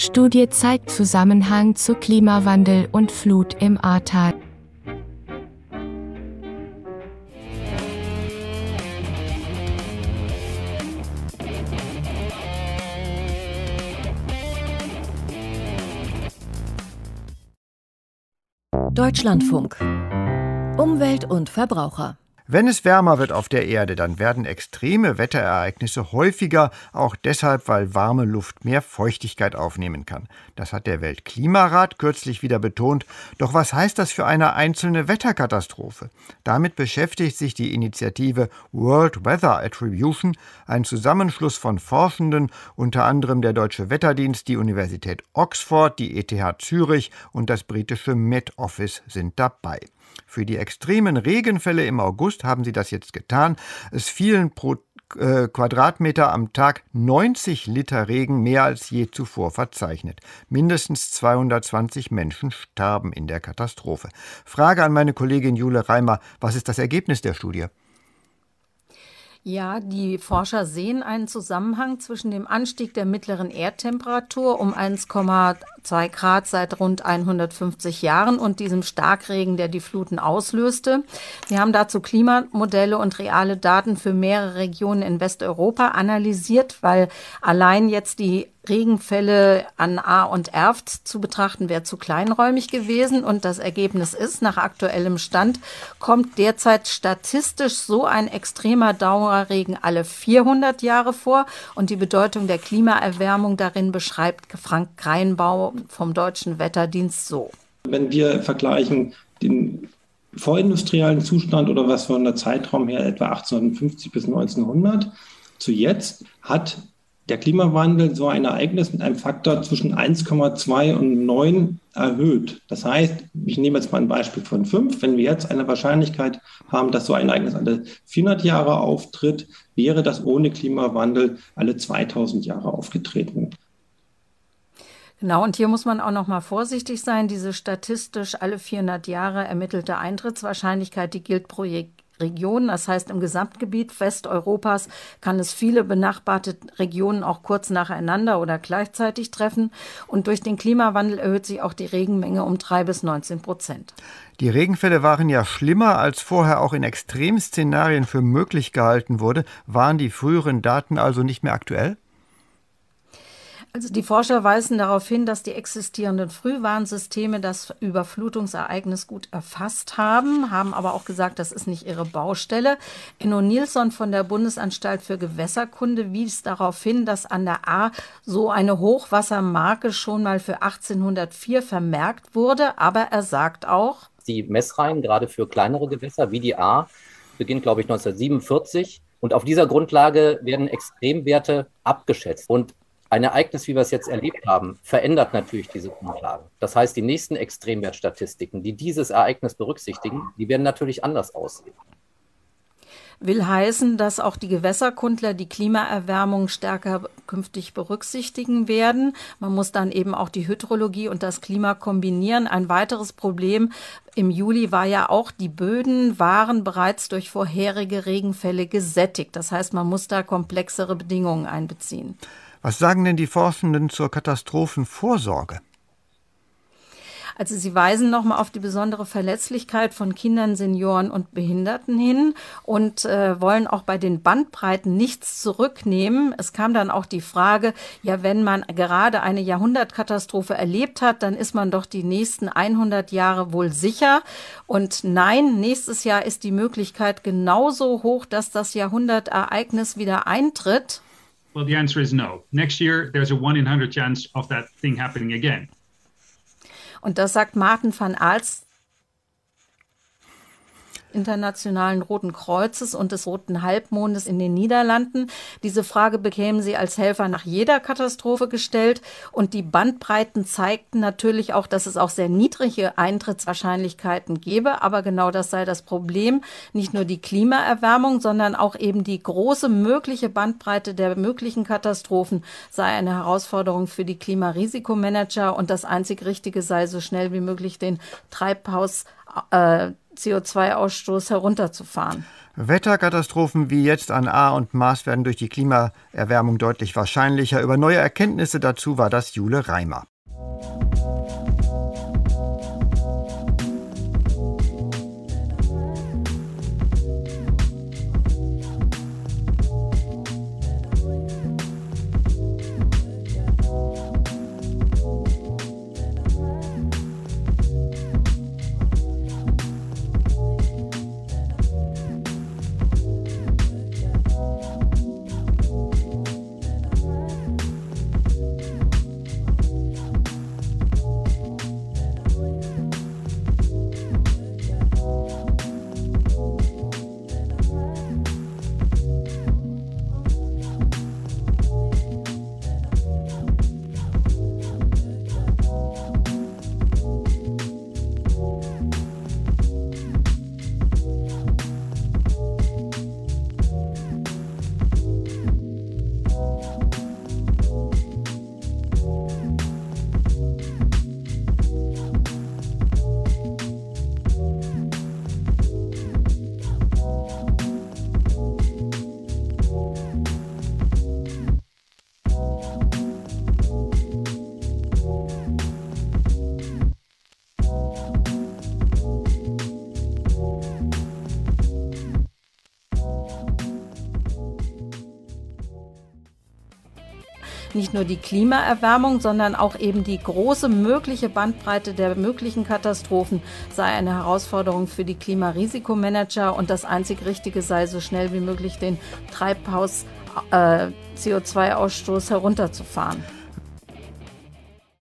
Studie zeigt Zusammenhang zu Klimawandel und Flut im Ahrtal. Deutschlandfunk. Umwelt und Verbraucher. Wenn es wärmer wird auf der Erde, dann werden extreme Wetterereignisse häufiger, auch deshalb, weil warme Luft mehr Feuchtigkeit aufnehmen kann. Das hat der Weltklimarat kürzlich wieder betont. Doch was heißt das für eine einzelne Wetterkatastrophe? Damit beschäftigt sich die Initiative World Weather Attribution, ein Zusammenschluss von Forschenden, unter anderem der Deutsche Wetterdienst, die Universität Oxford, die ETH Zürich und das britische Met Office sind dabei. Für die extremen Regenfälle im August haben sie das jetzt getan. Es fielen pro Quadratmeter am Tag 90 Liter Regen, mehr als je zuvor verzeichnet. Mindestens 220 Menschen starben in der Katastrophe. Frage an meine Kollegin Jule Reimer, was ist das Ergebnis der Studie? Ja, die Forscher sehen einen Zusammenhang zwischen dem Anstieg der mittleren Erdtemperatur um 1,2 Grad seit rund 150 Jahren und diesem Starkregen, der die Fluten auslöste. Sie haben dazu Klimamodelle und reale Daten für mehrere Regionen in Westeuropa analysiert, weil allein jetzt die Regenfälle an Ahr und Erft zu betrachten, wäre zu kleinräumig gewesen. Und das Ergebnis ist, nach aktuellem Stand kommt derzeit statistisch so ein extremer Dauerregen alle 400 Jahre vor. Und die Bedeutung der Klimaerwärmung darin beschreibt Frank Kreinbau vom Deutschen Wetterdienst so. Wenn wir vergleichen den vorindustriellen Zustand oder was von der Zeitraum her etwa 1850 bis 1900 zu jetzt, hat der Klimawandel so ein Ereignis mit einem Faktor zwischen 1,2 und 9 erhöht. Das heißt, ich nehme jetzt mal ein Beispiel von 5. Wenn wir jetzt eine Wahrscheinlichkeit haben, dass so ein Ereignis alle 400 Jahre auftritt, wäre das ohne Klimawandel alle 2000 Jahre aufgetreten. Genau, und hier muss man auch noch mal vorsichtig sein. Diese statistisch alle 400 Jahre ermittelte Eintrittswahrscheinlichkeit, die gilt pro Region. Das heißt, im Gesamtgebiet Westeuropas kann es viele benachbarte Regionen auch kurz nacheinander oder gleichzeitig treffen. Und durch den Klimawandel erhöht sich auch die Regenmenge um 3-19%. Die Regenfälle waren ja schlimmer, als vorher auch in Extremszenarien für möglich gehalten wurde. Waren die früheren Daten also nicht mehr aktuell? Also die Forscher weisen darauf hin, dass die existierenden Frühwarnsysteme das Überflutungsereignis gut erfasst haben aber auch gesagt, das ist nicht ihre Baustelle. Enno Nilsson von der Bundesanstalt für Gewässerkunde wies darauf hin, dass an der Ahr so eine Hochwassermarke schon mal für 1804 vermerkt wurde. Aber er sagt auch, die Messreihen, gerade für kleinere Gewässer wie die Ahr, beginnt, glaube ich, 1947. Und auf dieser Grundlage werden Extremwerte abgeschätzt. Und ein Ereignis, wie wir es jetzt erlebt haben, verändert natürlich diese Grundlagen. Das heißt, die nächsten Extremwertstatistiken, die dieses Ereignis berücksichtigen, die werden natürlich anders aussehen. Will heißen, dass auch die Gewässerkundler die Klimaerwärmung stärker künftig berücksichtigen werden. Man muss dann eben auch die Hydrologie und das Klima kombinieren. Ein weiteres Problem im Juli war ja auch, die Böden waren bereits durch vorherige Regenfälle gesättigt. Das heißt, man muss da komplexere Bedingungen einbeziehen. Was sagen denn die Forschenden zur Katastrophenvorsorge? Also sie weisen nochmal auf die besondere Verletzlichkeit von Kindern, Senioren und Behinderten hin und wollen auch bei den Bandbreiten nichts zurücknehmen. Es kam dann auch die Frage, ja, wenn man gerade eine Jahrhundertkatastrophe erlebt hat, dann ist man doch die nächsten 100 Jahre wohl sicher. Und nein, nächstes Jahr ist die Möglichkeit genauso hoch, dass das Jahrhundertereignis wieder eintritt. Well, the answer is no. Next year, there's a 1 in 100 chance of that thing happening again. Und das sagt Maarten van Aalst, Internationalen Roten Kreuzes und des Roten Halbmondes in den Niederlanden. Diese Frage bekämen sie als Helfer nach jeder Katastrophe gestellt. Und die Bandbreiten zeigten natürlich auch, dass es auch sehr niedrige Eintrittswahrscheinlichkeiten gäbe. Aber genau das sei das Problem. Nicht nur die Klimaerwärmung, sondern auch eben die große mögliche Bandbreite der möglichen Katastrophen sei eine Herausforderung für die Klimarisikomanager. Und das einzig Richtige sei, so schnell wie möglich den CO2-Ausstoß herunterzufahren. Wetterkatastrophen wie jetzt an Ahr und Maas werden durch die Klimaerwärmung deutlich wahrscheinlicher. Über neue Erkenntnisse dazu war das Jule Reimer. Nicht nur die Klimaerwärmung, sondern auch eben die große mögliche Bandbreite der möglichen Katastrophen sei eine Herausforderung für die Klimarisikomanager und das einzig Richtige sei, so schnell wie möglich den Treibhaus-CO2-Ausstoß herunterzufahren.